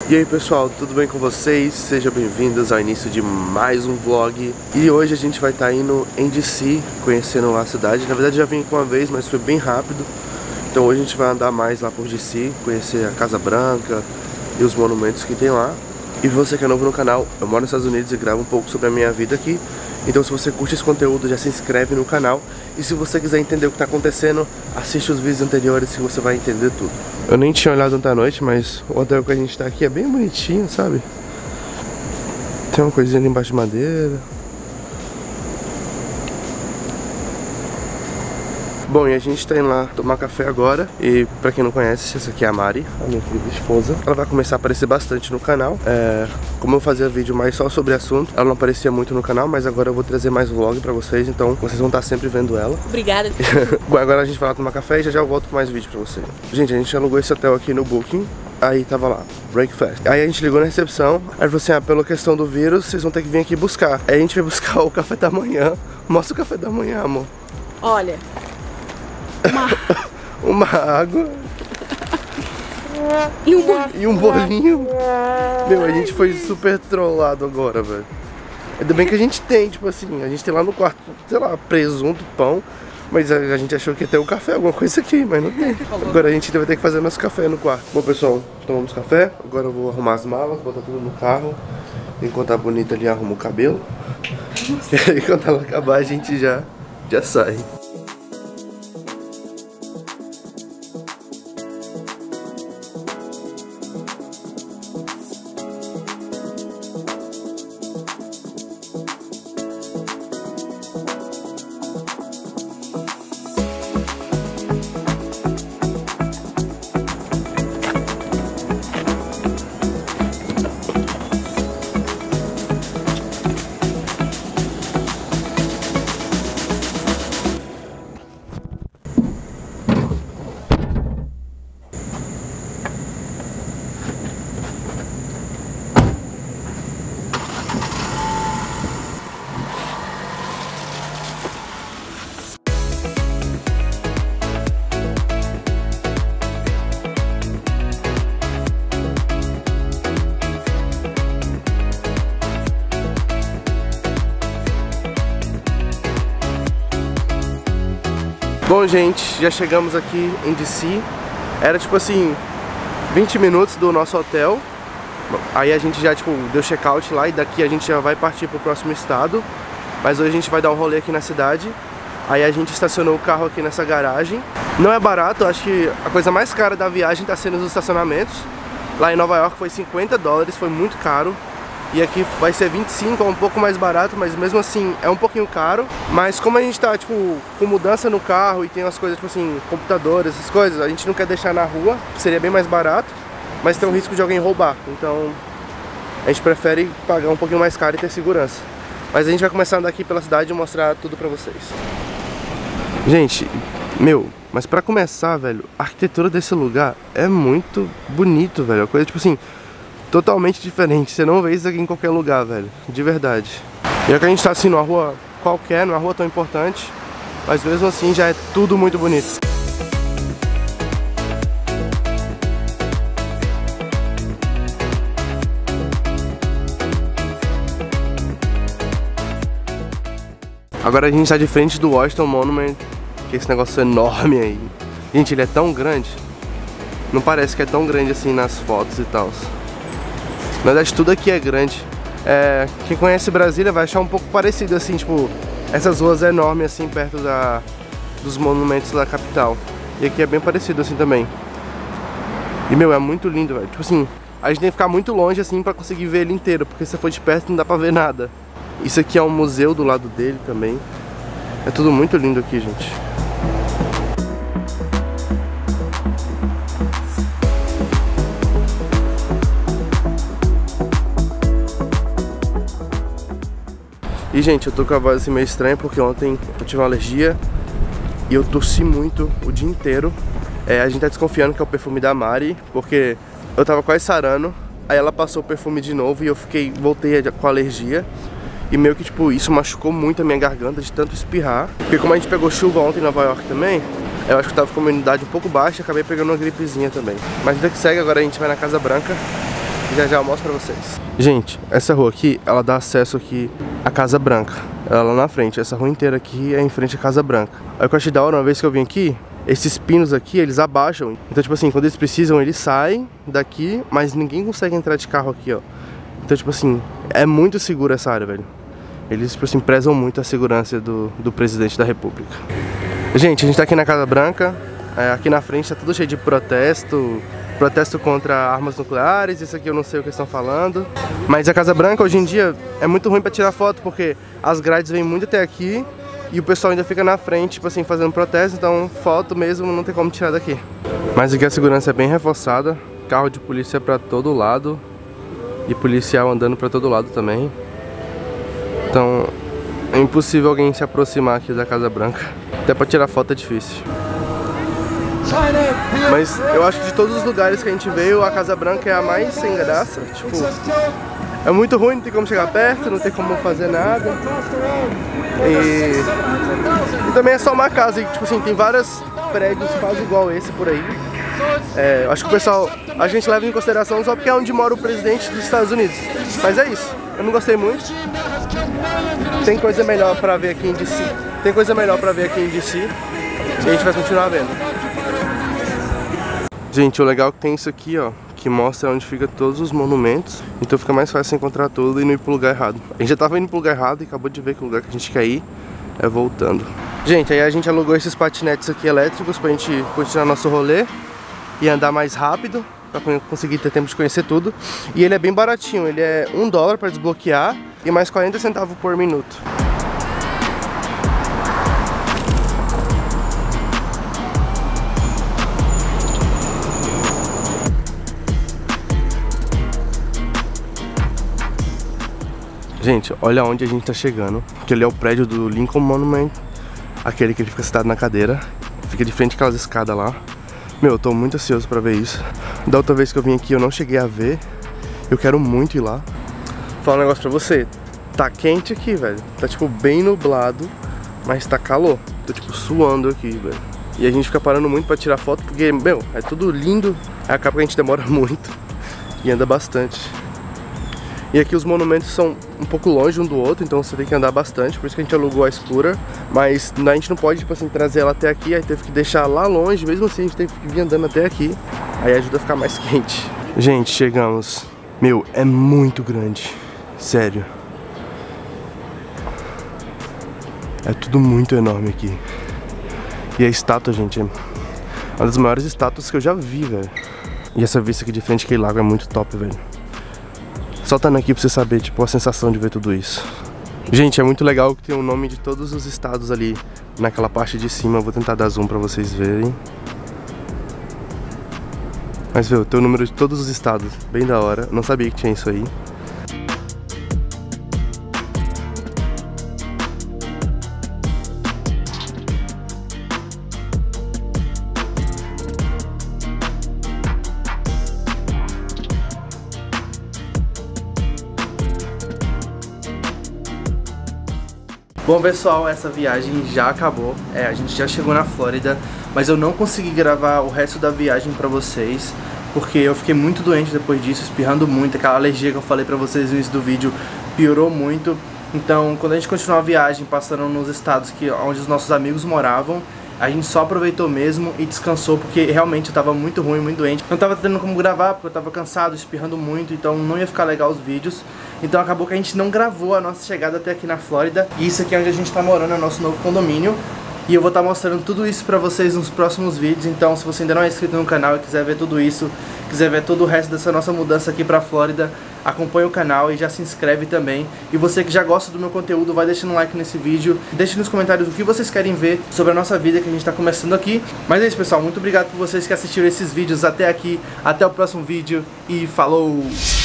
E aí pessoal, tudo bem com vocês? Sejam bem-vindos ao início de mais um vlog. E hoje a gente vai estar indo em DC, conhecendo lá a cidade. Na verdade já vim aqui uma vez, mas foi bem rápido. Então hoje a gente vai andar mais lá por DC, conhecer a Casa Branca e os monumentos que tem lá. E você que é novo no canal, eu moro nos Estados Unidos e gravo um pouco sobre a minha vida aqui. Então se você curte esse conteúdo, já se inscreve no canal. E se você quiser entender o que está acontecendo, assiste os vídeos anteriores que você vai entender tudo. Eu nem tinha olhado ontem à noite, mas o hotel que a gente está aqui é bem bonitinho, sabe? Tem uma coisinha ali embaixo de madeira. Bom, e a gente tá indo lá tomar café agora. E pra quem não conhece, essa aqui é a Mari, a minha querida esposa. Ela vai começar a aparecer bastante no canal. Como eu fazia vídeo mais só sobre assunto, ela não aparecia muito no canal, mas agora eu vou trazer mais vlog pra vocês. Então vocês vão estar sempre vendo ela. Obrigada. Bom, agora a gente vai lá tomar café e já eu volto com mais vídeo pra vocês. Gente, a gente alugou esse hotel aqui no Booking. Aí tava lá, breakfast. Aí a gente ligou na recepção. Aí falou assim, pela questão do vírus, vocês vão ter que vir aqui buscar. Aí a gente veio buscar o café da manhã. Mostra o café da manhã, amor. Olha, uma água e um bolinho. Meu, a gente foi super trollado agora, velho. Ainda bem que a gente tem, tipo assim, a gente tem lá no quarto, sei lá, presunto, pão. Mas a gente achou que ia ter um café, alguma coisa aqui, mas não tem. Agora a gente vai ter que fazer nosso café no quarto. Bom, pessoal, tomamos café. Agora eu vou arrumar as malas, botar tudo no carro. Enquanto a bonita ali arruma o cabelo. E aí quando ela acabar a gente já sai. Bom, gente, já chegamos aqui em DC. Era tipo assim, 20 minutos do nosso hotel. Aí a gente já tipo deu check-out lá e daqui a gente já vai partir pro próximo estado. Mas hoje a gente vai dar um rolê aqui na cidade. Aí a gente estacionou o carro aqui nessa garagem. Não é barato, acho que a coisa mais cara da viagem tá sendo os estacionamentos. Lá em Nova York foi $50, foi muito caro. E aqui vai ser 25, é um pouco mais barato, mas mesmo assim é um pouquinho caro. Mas como a gente tá, tipo, com mudança no carro e tem umas coisas, tipo assim, computadores, essas coisas, a gente não quer deixar na rua, seria bem mais barato, mas tem o risco de alguém roubar. Então a gente prefere pagar um pouquinho mais caro e ter segurança. Mas a gente vai começar a andar aqui pela cidade e mostrar tudo pra vocês. Gente, mas pra começar, velho, a arquitetura desse lugar é muito bonito, velho. É uma coisa, tipo assim, totalmente diferente, você não vê isso aqui em qualquer lugar, velho, de verdade. E é que a gente tá assim numa rua qualquer, numa rua tão importante, mas mesmo assim já é tudo muito bonito. Agora a gente tá de frente do Washington Monument, que é esse negócio enorme aí. Gente, ele é tão grande, não parece que é tão grande assim nas fotos e tal. Na verdade tudo aqui é grande. Quem conhece Brasília vai achar um pouco parecido assim, tipo, essas ruas enormes assim perto dos monumentos da capital. E aqui é bem parecido assim também. E é muito lindo, velho. Tipo assim, a gente tem que ficar muito longe assim pra conseguir ver ele inteiro, porque se for de perto não dá pra ver nada. Isso aqui é um museu do lado dele também. É tudo muito lindo aqui, gente. E gente, eu tô com a voz assim meio estranha porque ontem eu tive uma alergia e eu tossi muito o dia inteiro. A gente tá desconfiando que é o perfume da Mari, porque eu tava quase sarando, aí ela passou o perfume de novo e eu voltei com alergia. E meio que tipo, isso machucou muito a minha garganta de tanto espirrar. Porque como a gente pegou chuva ontem em Nova York também, eu acho que tava com uma imunidade um pouco baixa e acabei pegando uma gripezinha também. Mas vida que segue, agora a gente vai na Casa Branca Já já eu mostro pra vocês. Gente, essa rua aqui, ela dá acesso aqui à Casa Branca. Ela lá na frente, essa rua inteira aqui é em frente à Casa Branca. Aí o que eu achei da hora, uma vez que eu vim aqui, esses pinos aqui, eles abaixam. Então, tipo assim, quando eles precisam, eles saem daqui, mas ninguém consegue entrar de carro aqui, ó. Então, tipo assim, é muito seguro essa área, velho. Eles, tipo assim, prezam muito a segurança do presidente da república. Gente, a gente tá aqui na Casa Branca. Aqui na frente tá tudo cheio de protesto contra armas nucleares. Isso aqui eu não sei o que estão falando. Mas a Casa Branca hoje em dia é muito ruim pra tirar foto, porque as grades vêm muito até aqui e o pessoal ainda fica na frente, tipo assim, fazendo protesto. Então foto mesmo não tem como tirar daqui. Mas aqui a segurança é bem reforçada. Carro de polícia pra todo lado e policial andando pra todo lado também. Então é impossível alguém se aproximar aqui da Casa Branca. Até pra tirar foto é difícil. Mas eu acho que de todos os lugares que a gente veio, a Casa Branca é a mais sem graça. Tipo, é muito ruim, não tem como chegar perto, não tem como fazer nada. E também é só uma casa, e, tipo assim, tem vários prédios quase igual esse por aí. Eu acho que o pessoal, a gente leva em consideração só porque é onde mora o presidente dos Estados Unidos. Mas é isso, eu não gostei muito. Tem coisa melhor pra ver aqui em DC. Tem coisa melhor pra ver aqui em DC. E a gente vai continuar vendo. Gente, o legal é que tem isso aqui, ó, que mostra onde fica todos os monumentos. Então fica mais fácil encontrar tudo e não ir pro lugar errado. A gente já tava indo pro lugar errado e acabou de ver que o lugar que a gente quer ir é voltando. Gente, aí a gente alugou esses patinetes aqui elétricos pra gente continuar nosso rolê e andar mais rápido, pra conseguir ter tempo de conhecer tudo. E ele é bem baratinho, ele é $1 pra desbloquear e mais 40 centavos por minuto. Gente, olha onde a gente tá chegando. Que ali é o prédio do Lincoln Monument. Aquele que ele fica sentado na cadeira. Fica de frente àquelas escadas lá. Meu, eu tô muito ansioso pra ver isso. Da outra vez que eu vim aqui eu não cheguei a ver. Eu quero muito ir lá. Vou falar um negócio pra você. Tá quente aqui, velho. Tá tipo bem nublado, mas tá calor. Tô tipo suando aqui, velho. E a gente fica parando muito pra tirar foto porque, meu, é tudo lindo. Aí acaba que a gente demora muito e anda bastante. E aqui os monumentos são um pouco longe um do outro, então você tem que andar bastante, por isso que a gente alugou a Explorer. Mas a gente não pode, tipo assim, trazer ela até aqui, aí teve que deixar lá longe, mesmo assim a gente teve que vir andando até aqui. Aí ajuda a ficar mais quente. Gente, chegamos. Meu, é muito grande, sério. É tudo muito enorme aqui. E a estátua, gente, é uma das maiores estátuas que eu já vi, velho. E essa vista aqui de frente, aquele lago é muito top, velho. Só estando aqui pra você saber, tipo, a sensação de ver tudo isso. Gente, é muito legal que tem o nome de todos os estados ali naquela parte de cima. Eu vou tentar dar zoom pra vocês verem. Mas, viu, tem o número de todos os estados. Bem da hora. Não sabia que tinha isso aí. Bom pessoal, essa viagem já acabou, a gente já chegou na Flórida, mas eu não consegui gravar o resto da viagem pra vocês, porque eu fiquei muito doente depois disso, espirrando muito, aquela alergia que eu falei pra vocês no início do vídeo piorou muito. Então quando a gente continuou a viagem, passando nos estados onde os nossos amigos moravam, a gente só aproveitou mesmo e descansou, porque realmente eu tava muito ruim, muito doente. Não tava tendo como gravar, porque eu tava cansado, espirrando muito, então não ia ficar legal os vídeos. Então acabou que a gente não gravou a nossa chegada até aqui na Flórida. E isso aqui é onde a gente tá morando, é o nosso novo condomínio. E eu vou estar mostrando tudo isso pra vocês nos próximos vídeos. Então se você ainda não é inscrito no canal e quiser ver tudo isso, quiser ver todo o resto dessa nossa mudança aqui pra Flórida, acompanha o canal e já se inscreve também. E você que já gosta do meu conteúdo, vai deixando um like nesse vídeo. Deixe nos comentários o que vocês querem ver sobre a nossa vida que a gente tá começando aqui. Mas é isso pessoal, muito obrigado por vocês que assistiram esses vídeos até aqui. Até o próximo vídeo e falou!